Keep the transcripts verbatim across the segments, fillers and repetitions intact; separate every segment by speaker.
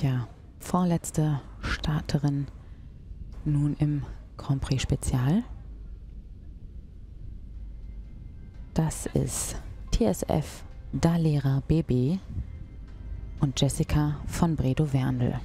Speaker 1: Ja, vorletzte Starterin nun im Grand Prix Spezial. Das ist T S F Dalera B B und Jessica von Bredow-Werndl.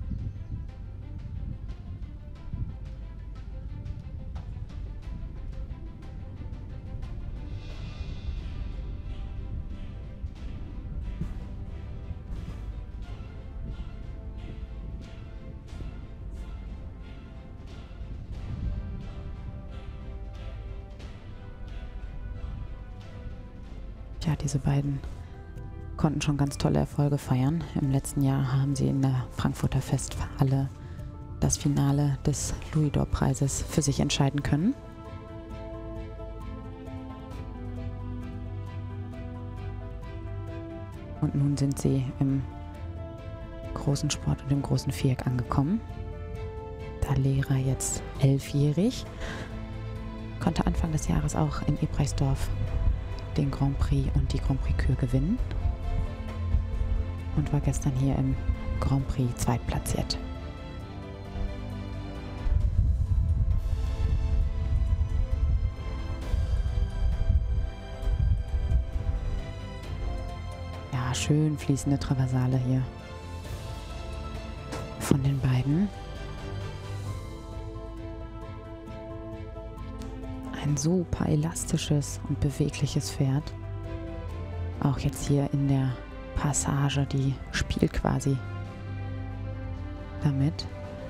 Speaker 1: Ja, diese beiden konnten schon ganz tolle Erfolge feiern. Im letzten Jahr haben sie in der Frankfurter Festhalle das Finale des Louis-d'Or-Preises für sich entscheiden können. Und nun sind sie im großen Sport und im großen Viereck angekommen. Dalera jetzt elfjährig, konnte Anfang des Jahres auch in Ebrechtsdorf den Grand Prix und die Grand Prix Kür gewinnen und war gestern hier im Grand Prix zweitplatziert. Ja, schön fließende Traversale hier von den beiden. Ein super elastisches und bewegliches Pferd. Auch jetzt hier in der Passage, die spielt quasi damit.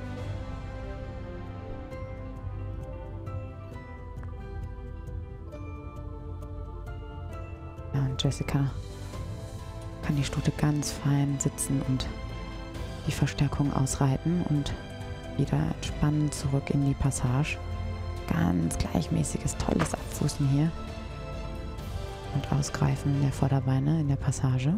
Speaker 1: Ja, und Jessica kann die Stute ganz fein sitzen und die Verstärkung ausreiten und wieder entspannen zurück in die Passage. Ganz gleichmäßiges, tolles Abfußen hier und Ausgreifen der Vorderbeine in der Passage.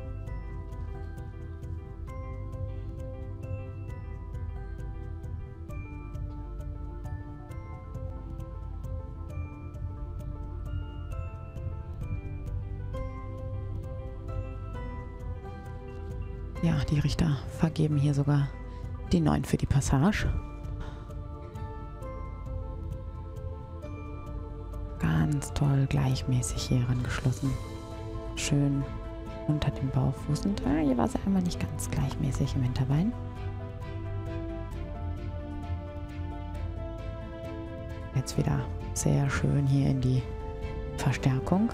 Speaker 1: Ja, die Richter vergeben hier sogar die neun für die Passage. Ganz toll gleichmäßig hier herangeschlossen. Schön unter dem Bauchfuß. Und äh, hier war sie einmal nicht ganz gleichmäßig im Hinterbein. Jetzt wieder sehr schön hier in die Verstärkung.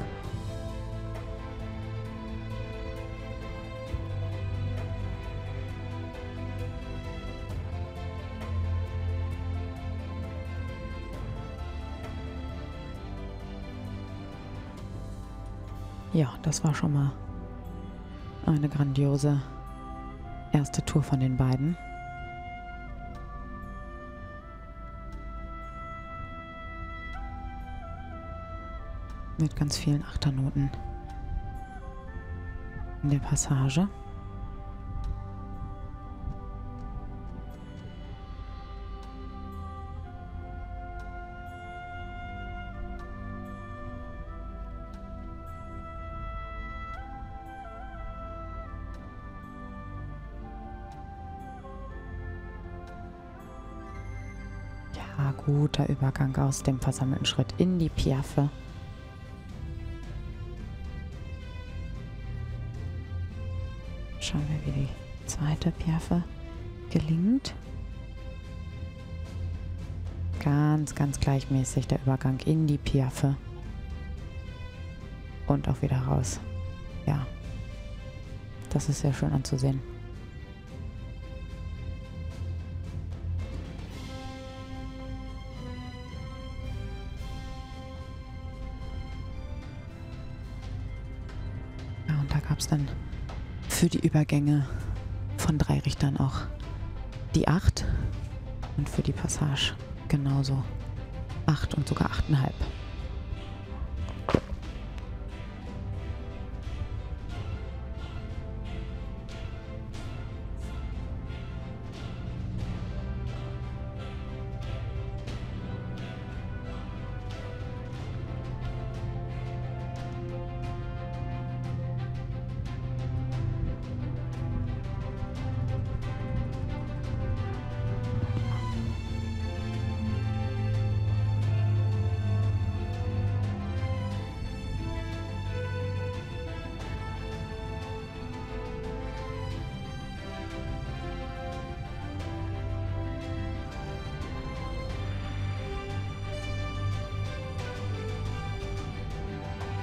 Speaker 1: Ja, das war schon mal eine grandiose erste Tour von den beiden. Mit ganz vielen Achternoten in der Passage. Guter Übergang aus dem versammelten Schritt in die Piaffe. Schauen wir, wie die zweite Piaffe gelingt. Ganz, ganz gleichmäßig der Übergang in die Piaffe. Und auch wieder raus. Ja, das ist sehr schön anzusehen. Gab es dann für die Übergänge von drei Richtern auch die acht und für die Passage genauso acht und sogar achteinhalb.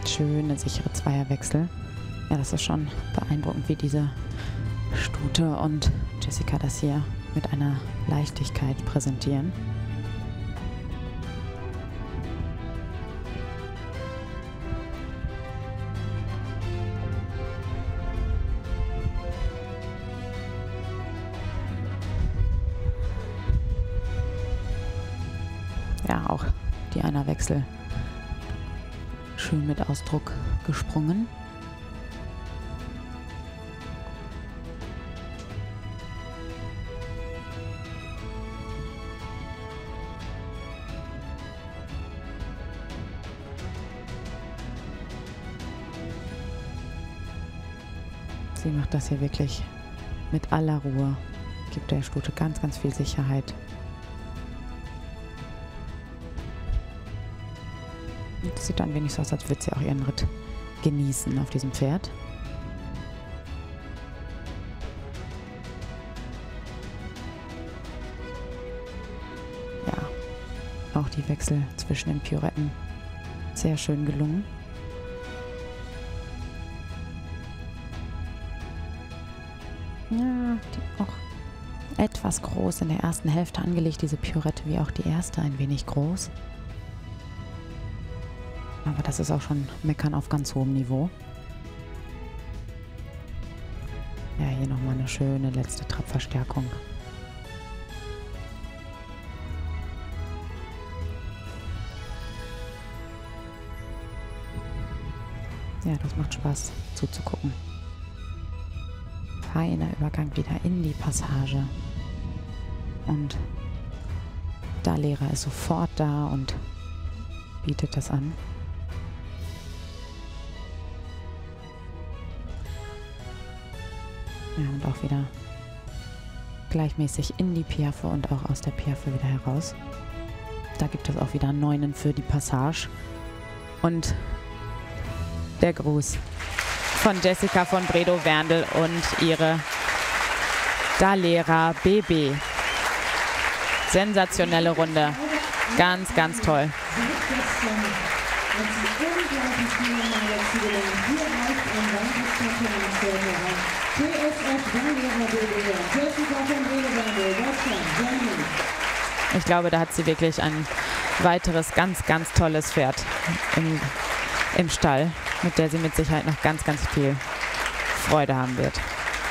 Speaker 1: Schöne, sichere Zweierwechsel. Ja, das ist schon beeindruckend, wie diese Stute und Jessica das hier mit einer Leichtigkeit präsentieren. Ja, auch die Einerwechsel schön mit Ausdruck gesprungen. Sie macht das hier wirklich mit aller Ruhe, gibt der Stute ganz, ganz viel Sicherheit. Das sieht dann wenig so aus, als würde sie auch ihren Ritt genießen auf diesem Pferd. Ja, auch die Wechsel zwischen den Pirouetten sehr schön gelungen. Ja, die auch etwas groß in der ersten Hälfte angelegt, diese Pirouette, wie auch die erste, ein wenig groß. Aber das ist auch schon Meckern auf ganz hohem Niveau. Ja, hier nochmal eine schöne letzte Trabverstärkung. Ja, das macht Spaß zuzugucken. Feiner Übergang wieder in die Passage. Und Dalera ist sofort da und bietet das an. Ja, und auch wieder gleichmäßig in die Piaffe und auch aus der Piaffe wieder heraus. Da gibt es auch wieder Neunen für die Passage. Und der Gruß von Jessica von Bredow-Werndl und ihre Dalera B B. Sensationelle Runde. Ganz, ganz toll. Ich glaube, da hat sie wirklich ein weiteres ganz, ganz tolles Pferd im, im Stall, mit der sie mit Sicherheit noch ganz, ganz viel Freude haben wird.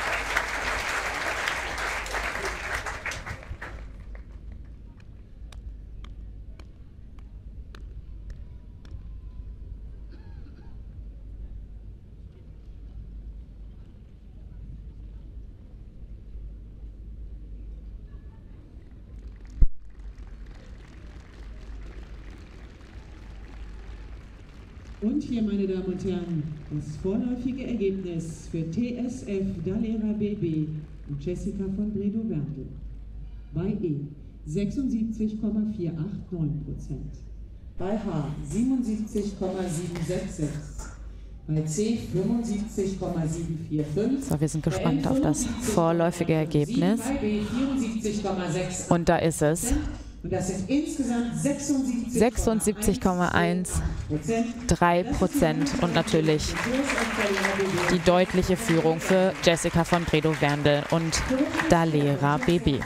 Speaker 2: Und hier, meine Damen und Herren, das vorläufige Ergebnis für T S F Dalera B B und Jessica von Bredow-Werndl. Bei E sechsundsiebzig Komma vierhundertneunundachtzig Prozent, bei H siebenundsiebzig Komma siebenhundertsechsundsechzig, bei C fünfundsiebzig Komma siebenhunderfünfundvierzig.
Speaker 1: So, wir sind gespannt auf das vorläufige Ergebnis. Und da ist es.
Speaker 2: Und das sind insgesamt
Speaker 1: sechsundsiebzig Komma dreizehn Prozent und natürlich die deutliche Führung für Jessica von Bredow-Werndl und Dalera B B.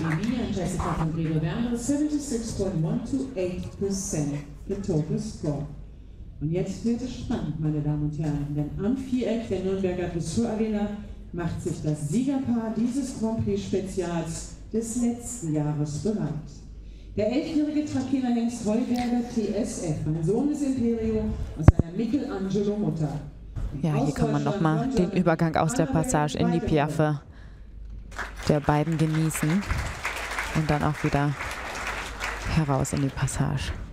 Speaker 2: Und jetzt wird es spannend, meine Damen und Herren, denn am Viereck der Nürnberger Dressurarena macht sich das Siegerpaar dieses Grand Prix Spezials des letzten Jahres bereit. Der elfjährige Trakehner Hengst Heuberger T S F, ein Sohn des Imperium aus einer Michelangelo-Mutter.
Speaker 1: Ja, hier kann man nochmal den Übergang aus der Passage in die Piaffe der beiden genießen und dann auch wieder heraus in die Passage.